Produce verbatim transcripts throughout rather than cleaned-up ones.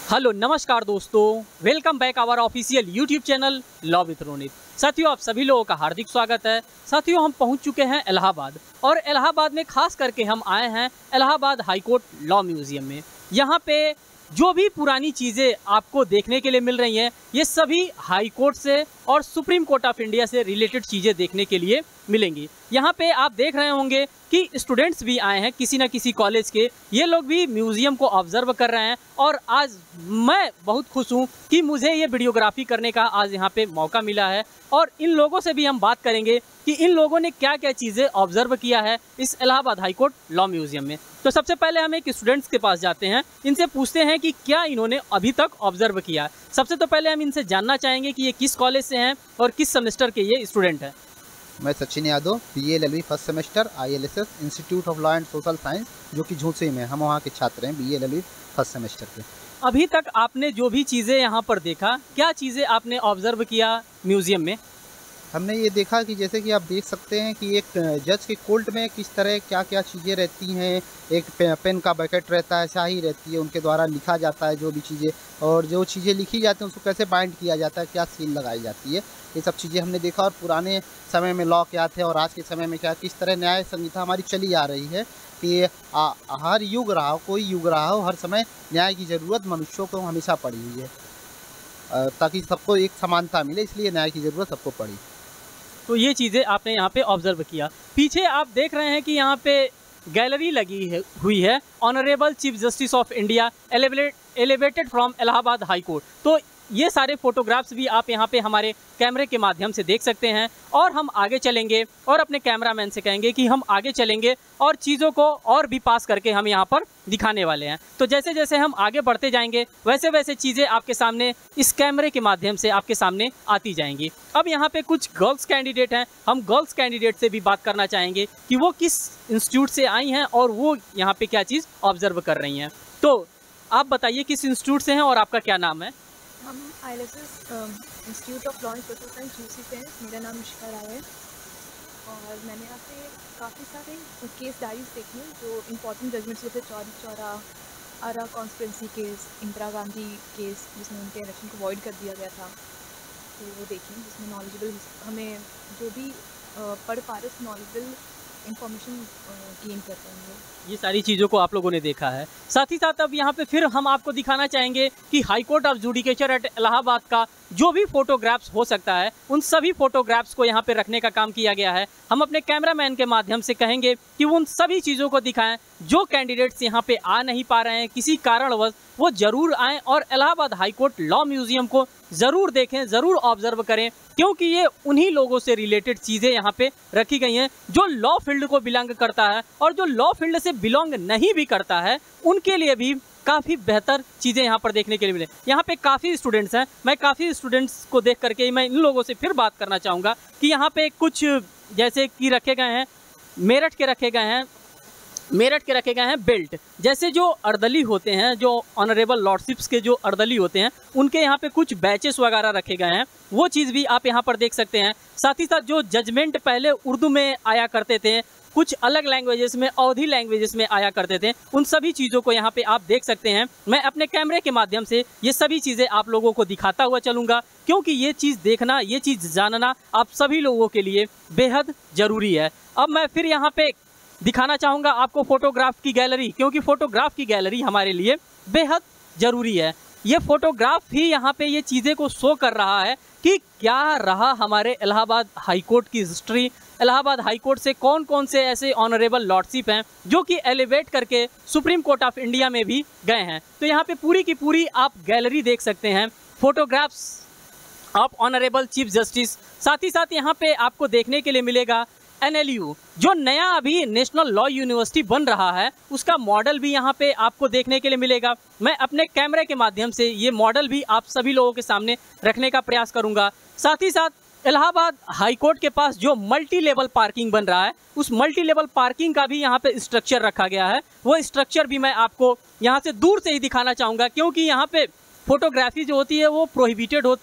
Hello नमस्कार दोस्तों, welcome back our official YouTube channel law with Ronit. साथियों, आप सभी लोगों का हार्दिक स्वागत है। साथियों, हम पहुंच चुके हैं इलाहाबाद और इलाहाबाद में खास करके हम आए हैं Allahabad high court law museum में। यहाँ पे जो भी पुरानी चीज़ें आपको देखने के लिए मिल रही हैं, ये सभी हाई कोर्ट से और सुप्रीम कोर्ट ऑफ इंडिया से रिलेटेड चीज़ें देखने के लिए मिलेंगी। यहाँ पे आप देख रहे होंगे कि स्टूडेंट्स भी आए हैं किसी न किसी कॉलेज के, ये लोग भी म्यूज़ियम को ऑब्जर्व कर रहे हैं। और आज मैं बहुत खुश हूँ कि मुझे ये वीडियोग्राफी करने का आज यहाँ पे मौका मिला है और इन लोगों से भी हम बात करेंगे कि इन लोगों ने क्या क्या चीज़ें ऑब्जर्व किया है इस Allahabad high court law museum में। तो सबसे पहले हम एक स्टूडेंट्स के पास जाते हैं, इनसे पूछते हैं कि क्या इन्होंने अभी तक ऑब्जर्व किया। सबसे तो पहले हम इनसे जानना चाहेंगे कि ये किस कॉलेज से हैं और किस सेमेस्टर के ये स्टूडेंट हैं। मैं Sachin Yadav, B L L B first semester, I L S S institute of law and social science, जो कि झूंसी में, हम वहाँ के छात्र हैं B L L B first semester के। अभी तक आपने जो भी चीज़ें यहाँ पर देखा, क्या चीज़ें आपने ऑब्जर्व किया म्यूजियम में? हमने ये देखा कि जैसे कि आप देख सकते हैं कि एक जज के कोर्ट में किस तरह क्या क्या चीज़ें रहती हैं। एक पे, पेन का बकेट रहता है, स्याही रहती है, उनके द्वारा लिखा जाता है जो भी चीज़ें, और जो चीज़ें लिखी जाती हैं उसको कैसे बाइंड किया जाता है, क्या सील लगाई जाती है, ये सब चीज़ें हमने देखा। और पुराने समय में लॉ क्या थे और आज के समय में क्या, किस तरह न्याय संहिता हमारी चली आ रही है कि आ, हर युग रहा हो, कोई युग रहा हो, हर समय न्याय की ज़रूरत मनुष्यों को हमेशा पड़ी हुई है, ताकि सबको एक समानता मिले, इसलिए न्याय की ज़रूरत सबको पड़ी। तो ये चीज़ें आपने यहाँ पे ऑब्जर्व किया। पीछे आप देख रहे हैं कि यहाँ पे गैलरी लगी है हुई है, honourable chief justice of India elevated from Allahabad high court. तो ये सारे फोटोग्राफ्स भी आप यहाँ पे हमारे कैमरे के माध्यम से देख सकते हैं। और हम आगे चलेंगे और अपने कैमरामैन से कहेंगे कि हम आगे चलेंगे और चीज़ों को और भी पास करके हम यहाँ पर दिखाने वाले हैं। तो जैसे जैसे हम आगे बढ़ते जाएंगे वैसे वैसे चीज़ें आपके सामने इस कैमरे के माध्यम से आपके सामने आती जाएंगी। अब यहाँ पे कुछ गर्ल्स कैंडिडेट हैं, हम गर्ल्स कैंडिडेट से भी बात करना चाहेंगे कि वो किस इंस्टीट्यूट से आई हैं और वो यहाँ पे क्या चीज़ ऑब्जर्व कर रही हैं। तो आप बताइए किस इंस्टीट्यूट से हैं और आपका क्या नाम है? हम I L S S institute of law and social science Jhunsi से हैं। मेरा नाम इशिका राय है और मैंने यहाँ पे काफ़ी सारे केस डायरीज देखी हैं जो इम्पोर्टेंट जजमेंट्स, जैसे Chauri Chaura, Arrah conspiracy case, Indira Gandhi case जिसमें उनके इलेक्शन को अवॉइड कर दिया गया था, तो वो देखें जिसमें नॉलेजेबल हमें जो भी पढ़ पा रहे नॉलेजेबल इंफॉर्मेशन गेन कर पाएंगे। ये सारी चीज़ों को आप लोगों ने देखा है। साथ ही साथ अब यहाँ पे फिर हम आपको दिखाना चाहेंगे कि high court of judicature at Allahabad का जो भी फोटोग्राफ्स हो सकता है, उन सभी फोटोग्राफ्स को यहाँ पे रखने का काम किया गया है। हम अपने कैमरामैन के माध्यम से कहेंगे कि वो उन सभी चीज़ों को दिखाएं जो कैंडिडेट्स यहाँ पे आ नहीं पा रहे हैं किसी कारणवश, वो ज़रूर आएँ और Allahabad high court law museum को ज़रूर देखें, ज़रूर ऑब्जर्व करें, क्योंकि ये उन्हीं लोगों से रिलेटेड चीज़ें यहाँ पे रखी गई हैं जो लॉ फील्ड को बिलोंग करता है, और जो लॉ फील्ड से बिलोंग नहीं भी करता है उनके लिए भी काफ़ी बेहतर चीज़ें यहाँ पर देखने के लिए मिले। यहाँ पे काफ़ी स्टूडेंट्स हैं, मैं काफ़ी स्टूडेंट्स को देख करके मैं इन लोगों से फिर बात करना चाहूँगा कि यहाँ पे कुछ जैसे कि रखे गए हैं, मेरठ के रखे गए हैं मेरठ के रखे गए हैं बेल्ट, जैसे जो अर्दली होते हैं, जो ऑनरेबल लॉर्डशिप्स के जो अर्दली होते हैं, उनके यहाँ पे कुछ बैचेस वगैरह रखे गए हैं, वो चीज़ भी आप यहाँ पर देख सकते हैं। साथ ही साथ जो जजमेंट पहले उर्दू में आया करते थे, कुछ अलग लैंग्वेजेस में, अवधी लैंग्वेजेस में आया करते थे, उन सभी चीज़ों को यहाँ पे आप देख सकते हैं। मैं अपने कैमरे के माध्यम से ये सभी चीज़ें आप लोगों को दिखाता हुआ चलूँगा, क्योंकि ये चीज़ देखना, ये चीज़ जानना आप सभी लोगों के लिए बेहद ज़रूरी है। अब मैं फिर यहाँ पे दिखाना चाहूँगा आपको फोटोग्राफ की गैलरी, क्योंकि फ़ोटोग्राफ की गैलरी हमारे लिए बेहद ज़रूरी है। ये फ़ोटोग्राफ ही यहाँ पे ये चीज़ें को शो कर रहा है कि क्या रहा हमारे इलाहाबाद हाई कोर्ट की हिस्ट्री। इलाहाबाद हाई कोर्ट से कौन कौन से ऐसे ऑनरेबल लॉर्डशिप हैं जो कि एलिवेट करके सुप्रीम कोर्ट ऑफ इंडिया में भी गए हैं। तो यहाँ पे पूरी की पूरी आप गैलरी देख सकते हैं, photographs of honourable chief justice. साथ ही साथ यहाँ पे आपको देखने के लिए मिलेगा एन एल यू, जो नया अभी नेशनल लॉ यूनिवर्सिटी बन रहा है, उसका मॉडल भी यहाँ पे आपको देखने के लिए मिलेगा। मैं अपने कैमरे के माध्यम से ये मॉडल भी आप सभी लोगों के सामने रखने का प्रयास करूँगा। साथ ही साथ इलाहाबाद हाई कोर्ट के पास जो मल्टी लेवल पार्किंग बन रहा है, उस मल्टी लेवल पार्किंग का भी यहाँ पे स्ट्रक्चर रखा गया है। वो स्ट्रक्चर भी मैं आपको यहाँ से दूर से ही दिखाना चाहूँगा, क्योंकि यहाँ पे फोटोग्राफी जो होती है वो प्रोहिबिटेड होती है,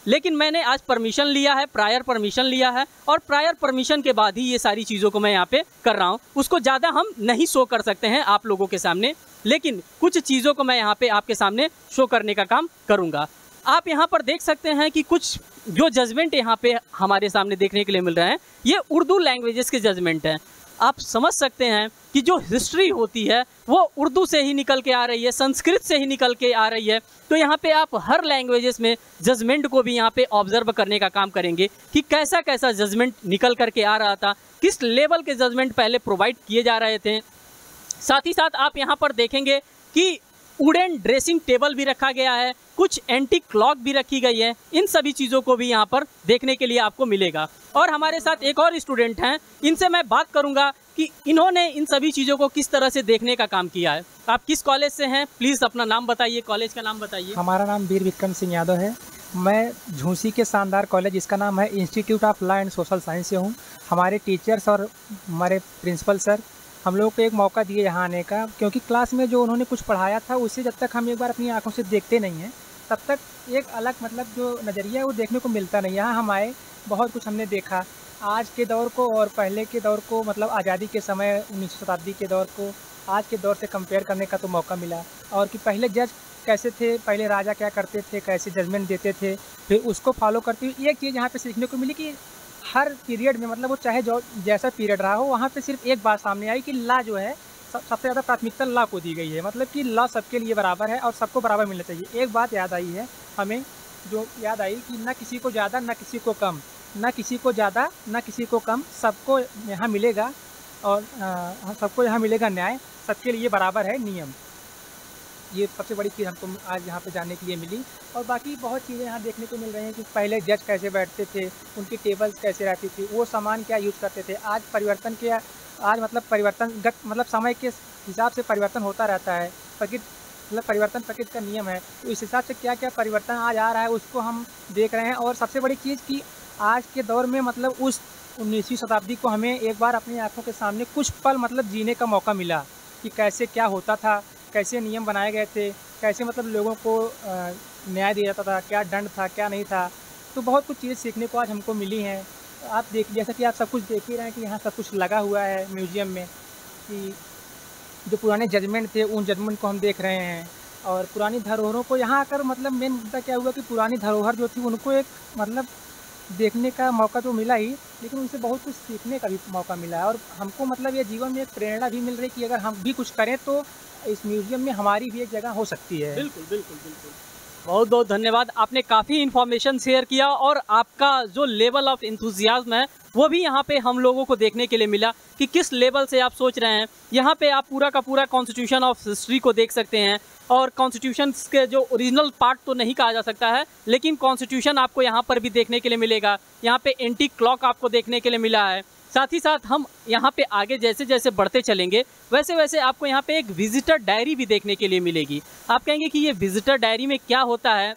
लेकिन मैंने आज परमिशन लिया है, प्रायर परमिशन लिया है, और प्रायर परमिशन के बाद ही ये सारी चीज़ों को मैं यहाँ पे कर रहा हूँ। उसको ज़्यादा हम नहीं शो कर सकते हैं आप लोगों के सामने, लेकिन कुछ चीज़ों को मैं यहाँ पे आपके सामने शो करने का काम करूँगा। आप यहाँ पर देख सकते हैं कि कुछ जो जजमेंट यहाँ पे हमारे सामने देखने के लिए मिल रहे हैं, ये उर्दू लैंग्वेजेस के जजमेंट हैं। आप समझ सकते हैं कि जो हिस्ट्री होती है वो उर्दू से ही निकल के आ रही है, संस्कृत से ही निकल के आ रही है। तो यहाँ पे आप हर लैंग्वेजेस में जजमेंट को भी यहाँ पे ऑब्जर्व करने का काम करेंगे कि कैसा कैसा जजमेंट निकल करके आ रहा था, किस लेवल के जजमेंट पहले प्रोवाइड किए जा रहे थे। साथ ही साथ आप यहाँ पर देखेंगे कि वुडन ड्रेसिंग टेबल भी रखा गया है, कुछ एंटीक क्लॉक भी रखी गई है। इन सभी चीज़ों को भी यहाँ पर देखने के लिए आपको मिलेगा। और हमारे साथ एक और स्टूडेंट हैं, इनसे मैं बात करूँगा कि इन्होंने इन सभी चीज़ों को किस तरह से देखने का काम किया है। आप किस कॉलेज से हैं? प्लीज़ अपना नाम बताइए, कॉलेज का नाम बताइए। हमारा नाम वीर विक्रम सिंह यादव है। मैं झूंसी के शानदार कॉलेज, जिसका नाम है institute of law and social science से हूँ। हमारे टीचर्स और हमारे प्रिंसिपल सर हम लोग को एक मौका दिए यहाँ आने का, क्योंकि क्लास में जो उन्होंने कुछ पढ़ाया था उससे जब तक हम एक बार अपनी आंखों से देखते नहीं हैं तब तक एक अलग मतलब जो नज़रिया है वो देखने को मिलता नहीं। यहाँ हम आए, बहुत कुछ हमने देखा, आज के दौर को और पहले के दौर को, मतलब आज़ादी के समय उन्नीसवीं शताब्दी के दौर को आज के दौर से कंपेयर करने का तो मौका मिला। और कि पहले जज कैसे थे, पहले राजा क्या करते थे, कैसे जजमेंट देते थे, फिर उसको फॉलो करते हुए एक चीज़ यहाँ पे सीखने को मिली कि हर पीरियड में, मतलब वो चाहे जो जैसा पीरियड रहा हो, वहाँ पे सिर्फ एक बात सामने आई कि लॉ जो है सब सबसे ज़्यादा प्राथमिकता लॉ को दी गई है। मतलब कि लॉ सबके लिए बराबर है और सबको बराबर मिलना चाहिए। एक बात याद आई है हमें, जो याद आई कि ना किसी को ज़्यादा ना किसी को कम, ना किसी को ज़्यादा ना किसी को कम, सबको यहाँ मिलेगा और सबको यहाँ मिलेगा न्याय, सबके लिए बराबर है नियम। ये सबसे बड़ी चीज़ हमको आज यहाँ पे जानने के लिए मिली। और बाकी बहुत चीज़ें यहाँ देखने को मिल रही हैं कि पहले जज कैसे बैठते थे, उनकी टेबल्स कैसे रहती थी, वो सामान क्या यूज़ करते थे। आज परिवर्तन के आज मतलब परिवर्तन गत मतलब समय के हिसाब से परिवर्तन होता रहता है। प्रकृति मतलब परिवर्तन प्रकृति का नियम है, तो इस हिसाब से क्या क्या परिवर्तन आज आ रहा है उसको हम देख रहे हैं। और सबसे बड़ी चीज़ कि आज के दौर में मतलब उस उन्नीसवीं शताब्दी को हमें एक बार अपनी आँखों के सामने कुछ पल मतलब जीने का मौका मिला कि कैसे क्या होता था, कैसे नियम बनाए गए थे, कैसे मतलब लोगों को न्याय दिया जाता था, क्या दंड था क्या नहीं था। तो बहुत कुछ चीज़ें सीखने को आज हमको मिली हैं। आप देख जैसा कि आप सब कुछ देख ही रहे हैं कि यहाँ सब कुछ लगा हुआ है म्यूज़ियम में, कि जो पुराने जजमेंट थे उन जजमेंट को हम देख रहे हैं। और पुरानी धरोहरों को यहाँ आकर मतलब मेन मुद्दा क्या हुआ कि पुरानी धरोहर जो थी उनको एक मतलब देखने का मौका तो मिला ही, लेकिन उनसे बहुत कुछ सीखने का भी मौका मिला है। और हमको मतलब ये जीवन में एक प्रेरणा भी मिल रही है कि अगर हम भी कुछ करें तो इस म्यूज़ियम में हमारी भी एक जगह हो सकती है। बिल्कुल बिल्कुल बिल्कुल। बहुत बहुत धन्यवाद, आपने काफ़ी इन्फॉर्मेशन शेयर किया और आपका जो लेवल ऑफ इंथुजियाज्म है वो भी यहाँ पे हम लोगों को देखने के लिए मिला कि किस लेवल से आप सोच रहे हैं। यहाँ पे आप पूरा का पूरा कॉन्स्टिट्यूशन ऑफ हिस्ट्री को देख सकते हैं। और कॉन्स्टिट्यूशन के जो ओरिजिनल पार्ट तो नहीं कहा जा सकता है, लेकिन कॉन्स्टिट्यूशन आपको यहाँ पर भी देखने के लिए मिलेगा। यहाँ पे एंटीक क्लॉक आपको देखने के लिए मिला है। साथ ही साथ हम यहाँ पे आगे जैसे जैसे बढ़ते चलेंगे वैसे वैसे आपको यहाँ पे एक विजिटर डायरी भी देखने के लिए मिलेगी। आप कहेंगे कि ये विजिटर डायरी में क्या होता है,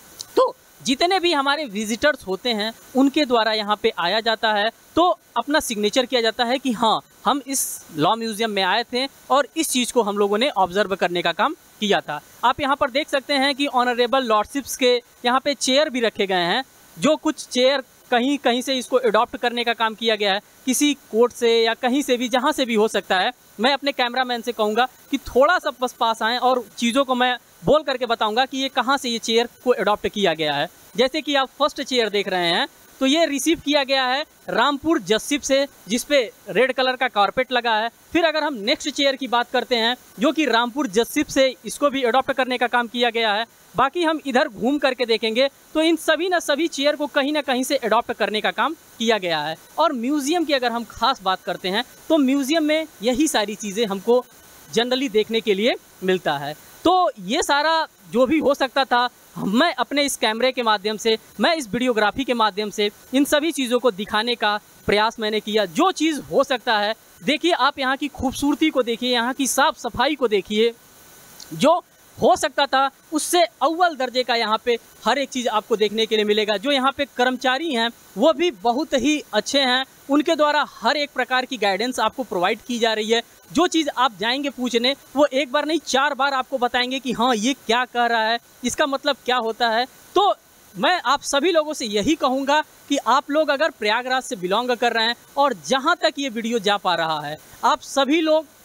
तो जितने भी हमारे विजिटर्स होते हैं उनके द्वारा यहाँ पे आया जाता है, तो अपना सिग्नेचर किया जाता है कि हाँ हम इस लॉ म्यूज़ियम में आए थे और इस चीज़ को हम लोगों ने ऑब्जर्व करने का काम किया था। आप यहाँ पर देख सकते हैं कि ऑनरेबल लॉर्डशिप्स के यहाँ पे चेयर भी रखे गए हैं, जो कुछ चेयर कहीं कहीं से इसको अडॉप्ट करने का काम किया गया है, किसी कोर्ट से या कहीं से भी, जहाँ से भी हो सकता है। मैं अपने कैमरामैन से कहूँगा कि थोड़ा सा बस पास आएँ और चीज़ों को मैं बोल करके बताऊँगा कि ये कहाँ से ये चेयर को अडॉप्ट किया गया है। जैसे कि आप फर्स्ट चेयर देख रहे हैं, तो ये रिसीव किया गया है रामपुर जस्सिप से, जिसपे रेड कलर का कारपेट लगा है। फिर अगर हम नेक्स्ट चेयर की बात करते हैं जो कि रामपुर जस्सिप से, इसको भी अडॉप्ट करने का काम किया गया है। बाकी हम इधर घूम करके देखेंगे तो इन सभी न सभी चेयर को कहीं ना कहीं से अडॉप्ट करने का काम किया गया है। और म्यूज़ियम की अगर हम खास बात करते हैं तो म्यूज़ियम में यही सारी चीज़ें हमको जनरली देखने के लिए मिलता है। तो ये सारा जो भी हो सकता था, मैं अपने इस कैमरे के माध्यम से, मैं इस वीडियोग्राफी के माध्यम से इन सभी चीज़ों को दिखाने का प्रयास मैंने किया। जो चीज़ हो सकता है, देखिए आप यहाँ की खूबसूरती को देखिए, यहाँ की साफ़ सफाई को देखिए, जो हो सकता था उससे अव्वल दर्जे का यहाँ पे हर एक चीज़ आपको देखने के लिए मिलेगा। जो यहाँ पे कर्मचारी हैं वो भी बहुत ही अच्छे हैं, उनके द्वारा हर एक प्रकार की गाइडेंस आपको प्रोवाइड की जा रही है। जो चीज़ आप जाएंगे पूछने, वो एक बार नहीं चार बार आपको बताएंगे कि हाँ ये क्या कह रहा है, इसका मतलब क्या होता है। तो मैं आप सभी लोगों से यही कहूँगा कि आप लोग अगर प्रयागराज से बिलोंग कर रहे हैं और जहाँ तक ये वीडियो जा पा रहा है, आप सभी लोग